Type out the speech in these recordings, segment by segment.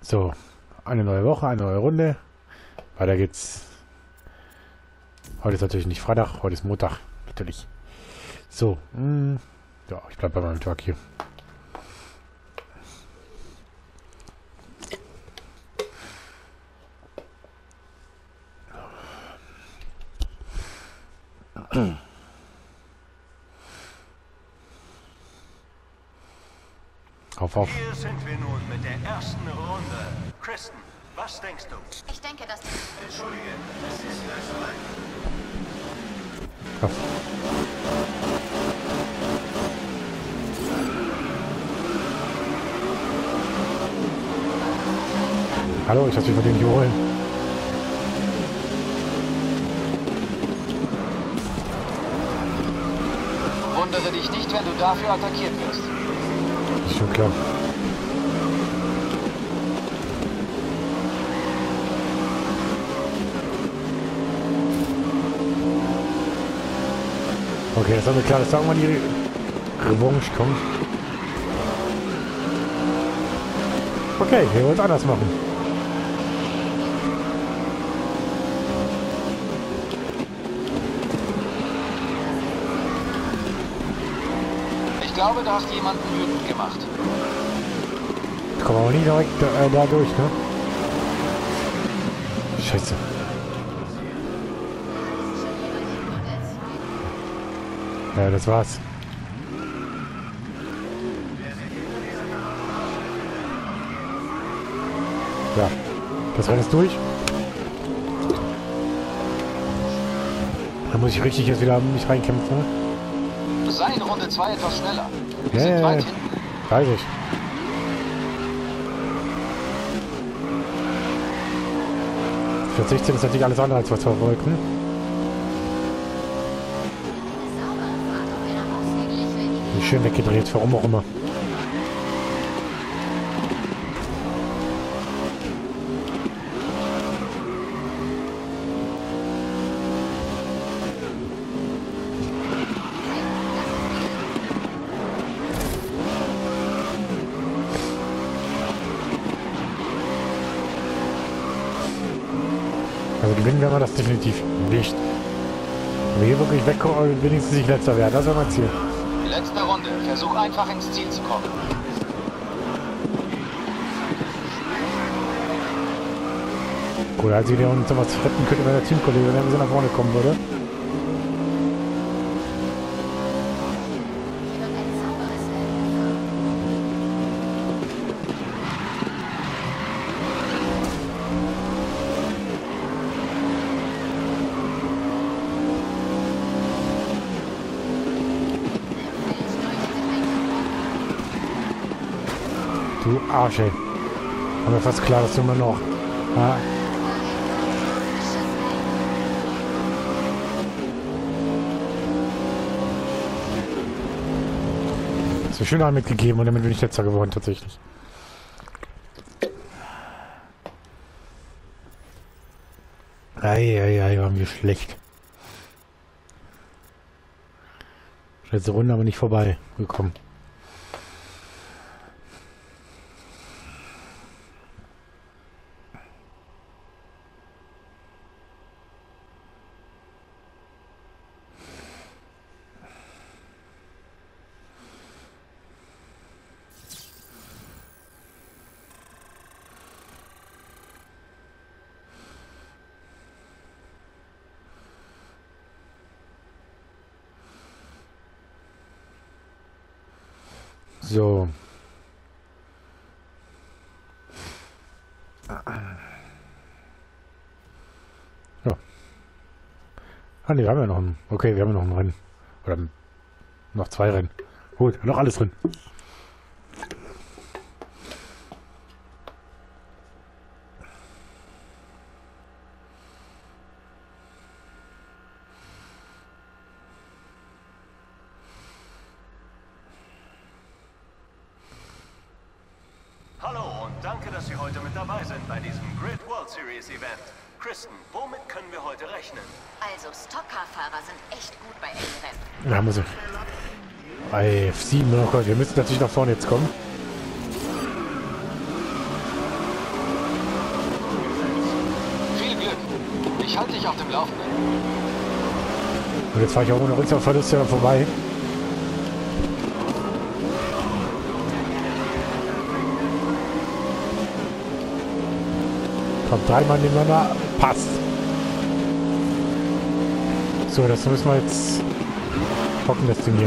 So, eine neue Woche, eine neue Runde. Weiter geht's. Heute ist natürlich nicht Freitag, heute ist Montag. Natürlich. So, ja, ich bleib bei meinem Tag hier. Auf. Hier sind wir nun mit der ersten Runde. Kristen, was denkst du? Ich denke, dass... Entschuldige, es ist gleich soweit. Auf. Hallo, ich lasse mich von dem nicht holen. Wundere dich nicht, wenn du dafür attackiert wirst. Ist schon klar. Okay, das war mir klar, dass da irgendwann die Revanche kommt. Okay, wir wollen es anders machen. Ich glaube, du hast jemanden wütend gemacht. Kommen wir aber nie direkt da durch, ne? Scheiße. Ja, das war's. Ja, das Rennen ist durch. Da muss ich richtig jetzt wieder mich reinkämpfen. Sei in Runde 2 etwas schneller. Wir Ja, sind ja, weit ja. hinten. Weiß ich. Für 16 ist natürlich alles andere als was verfolgen. Wie schön weggedreht, warum auch immer. Also gewinnen werden wir das definitiv nicht. Aber hier wirklich wegkommen, wenigstens nicht letzter werden. Das ist mein Ziel. Letzte Runde. Versuch einfach ins Ziel zu kommen. Cool, als wir uns was retten könnte, wenn der Teamkollege wenn er nach vorne kommen würde. Du Arsch, ey. War mir fast klar, dass du immer noch... Ja. So schön haben mitgegeben und damit bin ich letzter geworden, tatsächlich. Eieiei, waren wir schlecht. Letzte Runde aber nicht vorbei gekommen. So. Ja. Ah ne, wir haben ja noch ein... Okay, wir haben ja noch ein Rennen. Oder noch 2 Rennen. Gut, noch alles drin. Hallo und danke, dass Sie heute mit dabei sind bei diesem Great World Series Event. Kristen, womit können wir heute rechnen? Also, Stockcar-Fahrer sind echt gut bei engen Rennen. Da haben wir sie. Bei F7, oh Gott, wir müssen natürlich nach vorne jetzt kommen. Und jetzt fahre ich auch ohne Rücksatzverluste vorbei. Kommt dreimal nebeneinander. Passt. So, das müssen wir jetzt hocken, das Ding hier.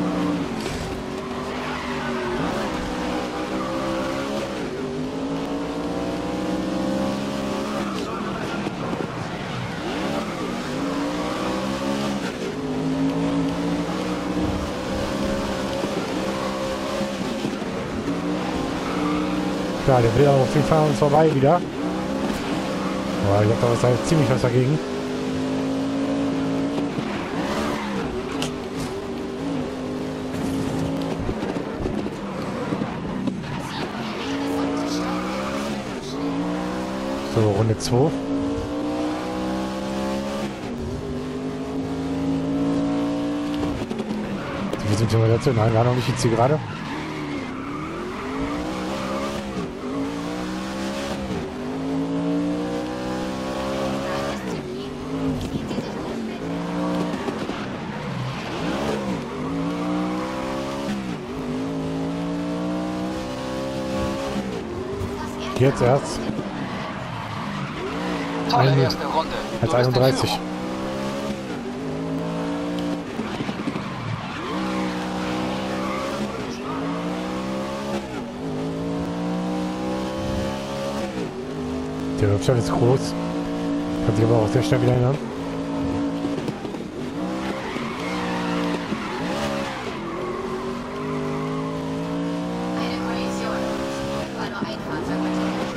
Ja, der will auch auf jeden Fall an uns vorbei wieder. Aber ich habe da halt ziemlich was dagegen. So, Runde 2. Wie sind wir dazu? Nein, war noch nicht jetzt hier gerade. Jetzt erst. Tolle erste Runde. Als Du bist in 31. Führung. Der Abstand ist groß. Kann sich aber auch sehr schnell wieder ändern. Eine Kollision. War nur ein Fahrzeug beteiligt.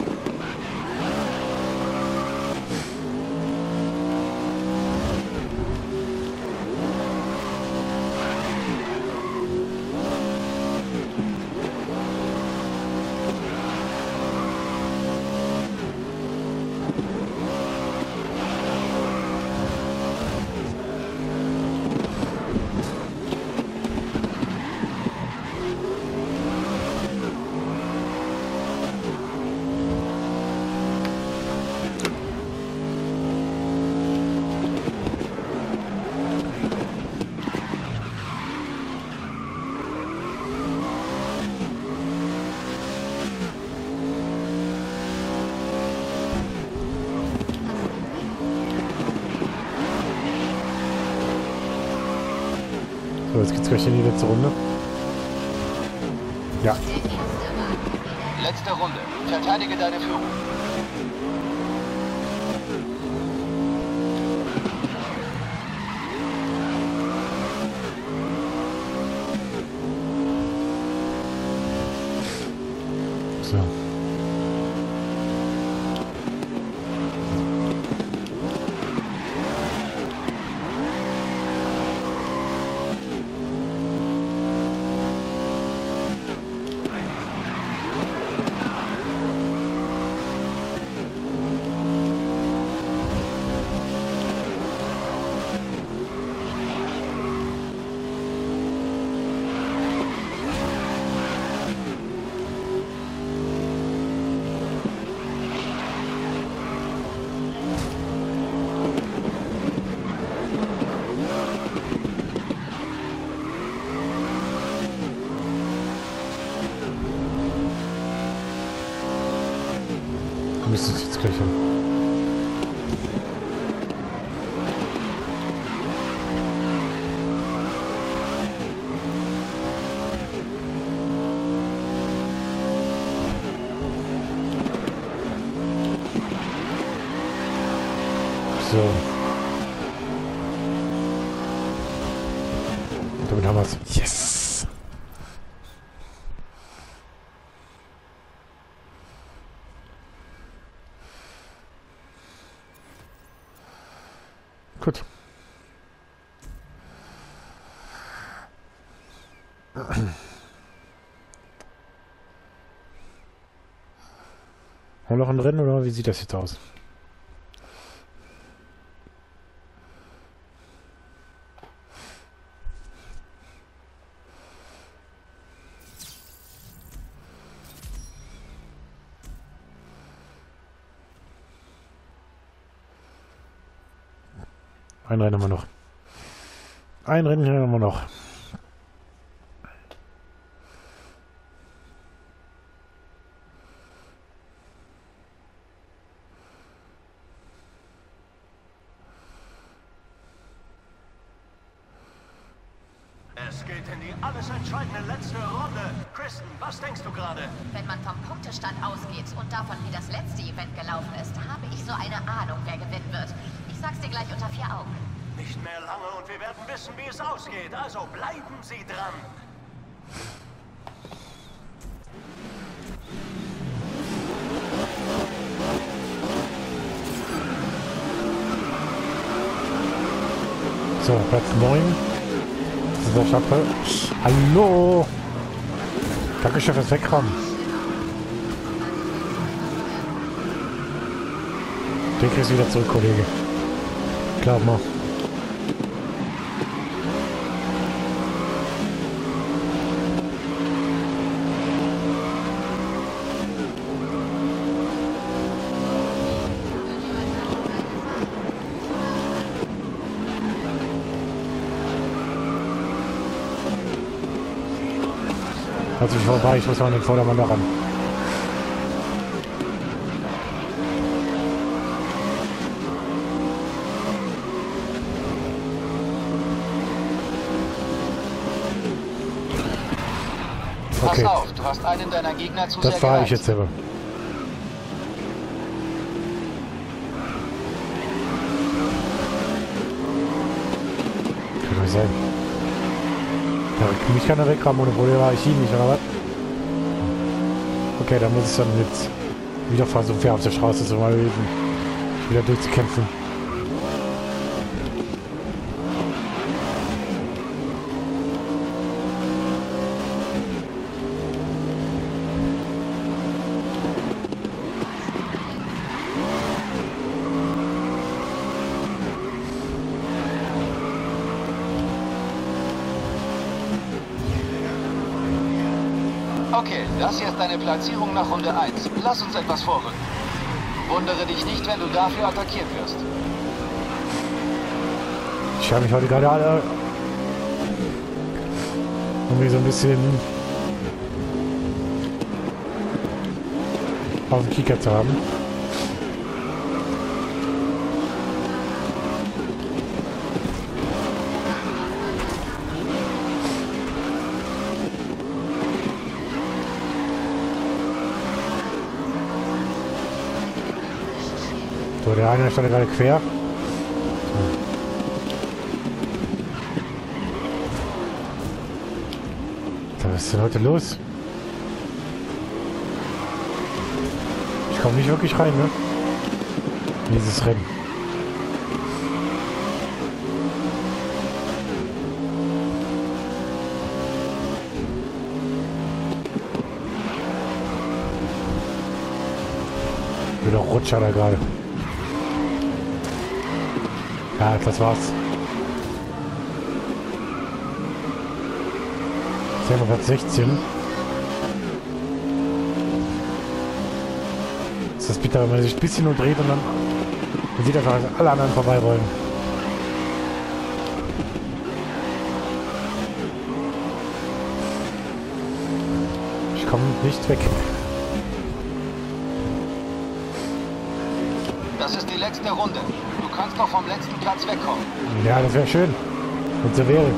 So, jetzt geht's gleich in die letzte Runde. Ja. Letzte Runde. Verteidige deine Führung. So. Müsste es jetzt gleich haben. So. Damit haben wir es. Yes! Gut. Haben wir noch ein Rennen oder wie sieht das jetzt aus? Ein Rennen haben wir noch. Ein Rennen haben wir noch. Es geht in die alles entscheidende letzte Runde. Kristen, was denkst du gerade? Wenn man vom Punktestand ausgeht und davon, wie das letzte Event gelaufen ist, habe ich so eine Ahnung, wer gewinnen wird. Ich sag's dir gleich unter 4 Augen. Nicht mehr lange und wir werden wissen, wie es ausgeht. Also bleiben Sie dran. So, Platz 9. Das ist der Schappe. Hallo! Dankeschön fürs Wegkommen. Den kriegst du wieder zurück, Kollege. Glaub mal. Also ich vorbei, ich muss noch an den Vordermann daran. Okay, Pass auf, du hast einen deiner Gegner zu sehr das war ich gereizt. jetzt selber. Kann doch sein. Ja, mich kann er wegrammen, ohne Probleme war ich ihn nicht, oder was? Okay, dann muss ich dann jetzt wieder versuchen, auf der Straße zu mal wieder durchzukämpfen. Okay, das hier ist deine Platzierung nach Runde 1. Lass uns etwas vorrücken. Wundere dich nicht, wenn du dafür attackiert wirst. Ich habe mich heute gerade alle irgendwie so ein bisschen auf den Kicker zu haben. So, der eine stand gerade quer. So, was ist denn heute los? Ich komme nicht wirklich rein, ne? In dieses Rennen. Wieder Rutscher da gerade. Ja, das war's. Jetzt haben wir Platz 16. Das ist bitter, wenn man sich ein bisschen nur dreht und dann man sieht einfach, dass alle anderen vorbei wollen. Ich komme nicht weg. Das ist die letzte Runde. Du kannst noch vom letzten Platz wegkommen. Ja, das wäre schön. Und so wäre.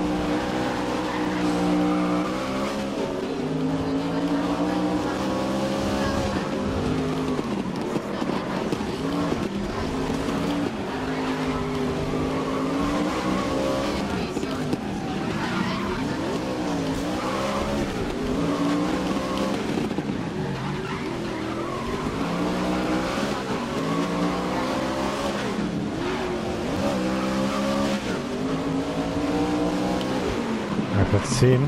Ja, Platz 10.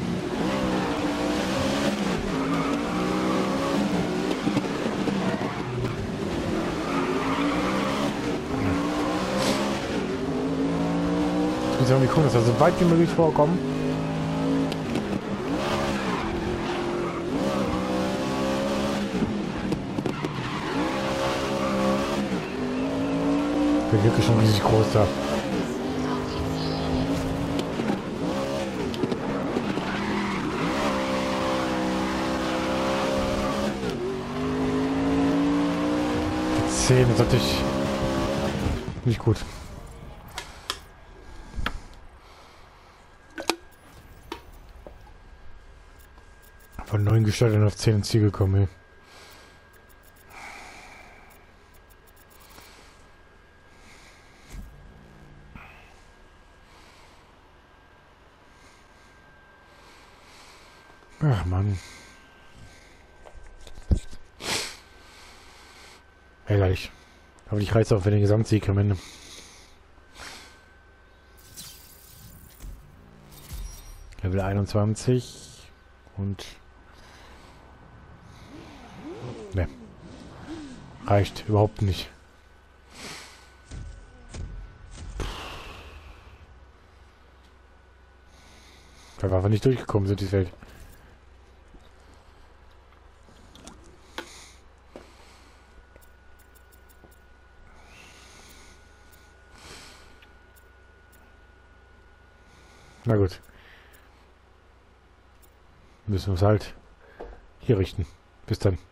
Das ist irgendwie cool, dass wir so weit wie möglich vorkommen. Ich bin wirklich schon riesig groß da. 10 ist natürlich nicht gut. Von 9 gestartet auf 10 ins Ziel gekommen, ey. Ach Mann. Ärgerlich. Aber ich reiß auch für den Gesamtsieg am Ende. Level 21 und ne. Reicht überhaupt nicht. Weil wir einfach nicht durchgekommen sind, die Welt. Na gut. Müssen wir es halt hier richten. Bis dann.